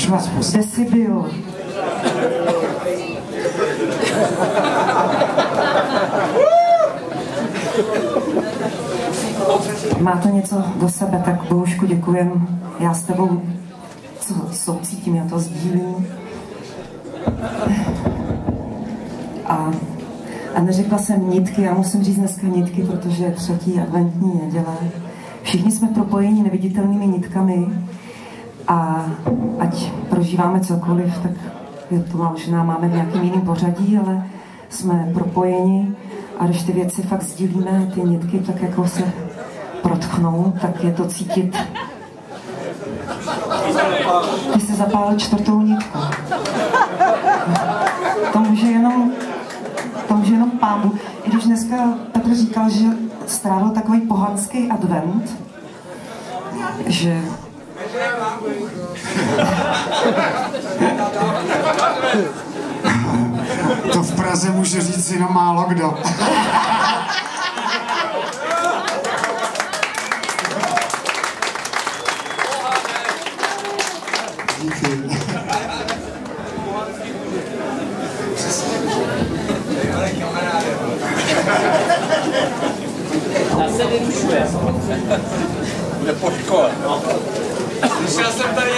Kde jsi byl? Má to něco do sebe, tak Bohušku děkujem. Já s tebou soucítím, já to sdílím. A neřekla jsem nitky, já musím říct dneska nitky, protože je 3. adventní neděle. Všichni jsme propojeni neviditelnými nitkami a ať prožíváme cokoliv, tak je to možná máme v nějakém jiném pořadí, ale jsme propojeni a když ty věci fakt sdílíme, ty nitky tak jako se protchnou, tak je to cítit. Ty jsi zapálil 4. nitku. To může jenom Pán Bůh. I když dneska Petr říkal, že strávil takový pohanský advent, že... To v Praze může říct jenom málo kdo. Díky. Já se vyrušuje. Bude po škole. Slyšel jsem tady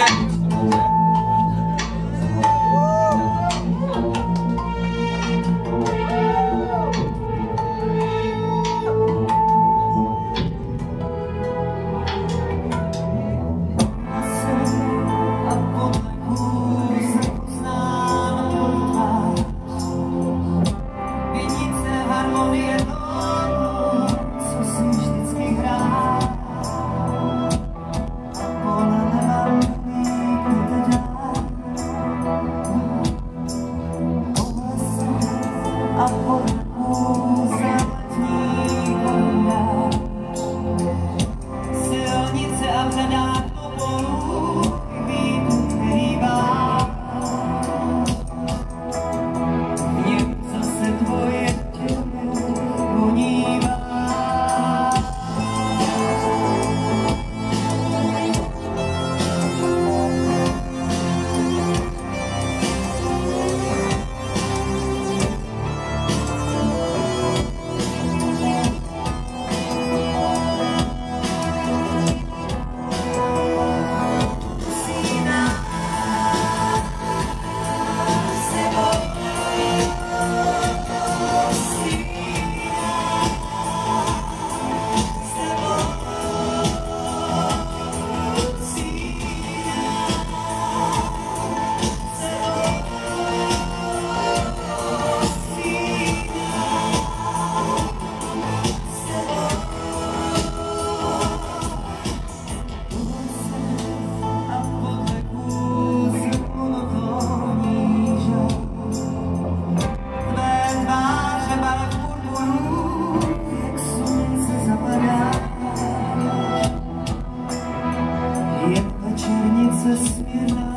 je večernice směrná.